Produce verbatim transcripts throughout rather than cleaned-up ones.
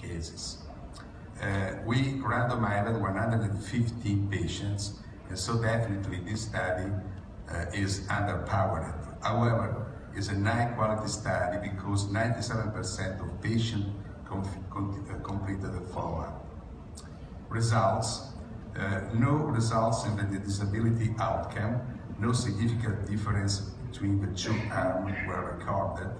cases. Uh, we randomized one hundred fifteen patients, and so definitely this study uh, is underpowered. However, it's a high quality study because ninety-seven percent of patients com com uh, completed the follow-up. Results, uh, no results in the disability outcome, no significant difference between the two arms were recorded.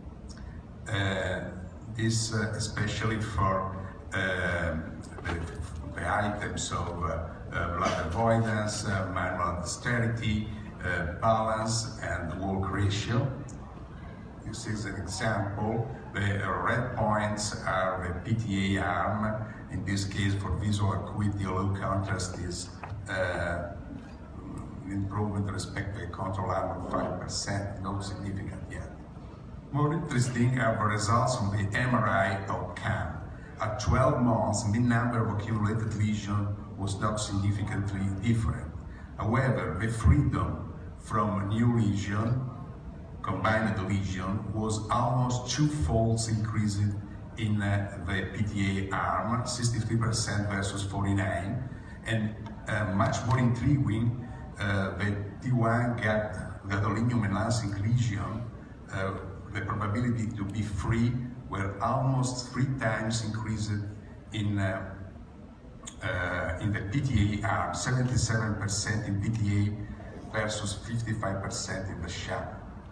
Uh, this uh, especially for uh, the, the items of uh, uh, blood avoidance, uh, manual dexterity, uh, balance, and walk ratio. This is an example. The uh, red points are the P T A arm. In this case, for visual acuity, low contrast is uh, improvement with respect to a control arm of five percent, not significant yet. More interesting are the results from the M R I of C A M. At twelve months, mean number of accumulated lesion was not significantly different. However, the freedom from new lesion, combined lesion, was almost two-fold increased in uh, the P T A arm, sixty-three percent versus forty-nine, and uh, much more intriguing, uh, the T one gadolinium enhancing lesion, uh, the probability to be free were almost three times increased in uh, uh, in the P T A arm, seventy-seven percent in P T A versus fifty-five percent in the sham.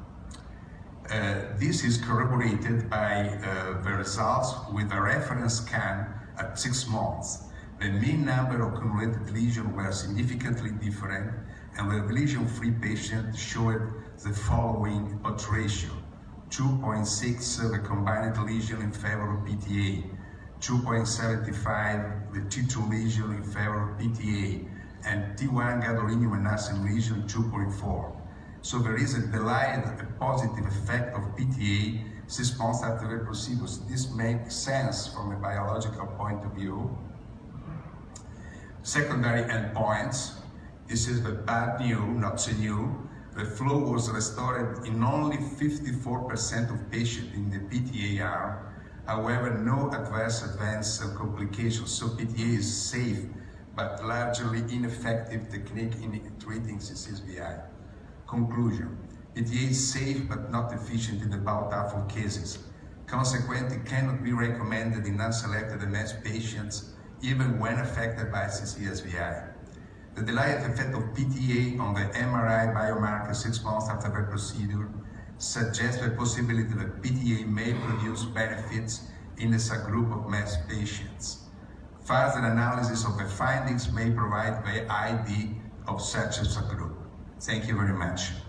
Uh, this is corroborated by uh, the results with a reference scan at six months. The mean number of accumulated lesions were significantly different, and the lesion-free patient showed the following odds ratio: two point six uh, the combined lesion in favor of P T A, two point seven five the T two lesion in favor of P T A, and T one gadolinium enhancing lesion two point four. So there is a delayed a positive effect of P T A six months after the procedure. This makes sense from a biological point of view. Secondary endpoints. This is the bad news, not so new. The flow was restored in only fifty-four percent of patients in the P T A arm. However, no adverse events or complications, so P T A is safe, but largely ineffective technique in treating C C S V I. Conclusion: P T A is safe but not efficient in about half of cases. Consequently, it cannot be recommended in unselected M S patients, even when affected by C C S V I. The delayed effect of P T A on the M R I biomarker six months after the procedure suggests the possibility that P T A may produce benefits in a subgroup of M S patients. Further analysis of the findings may provide the I D of such a subgroup. Thank you very much.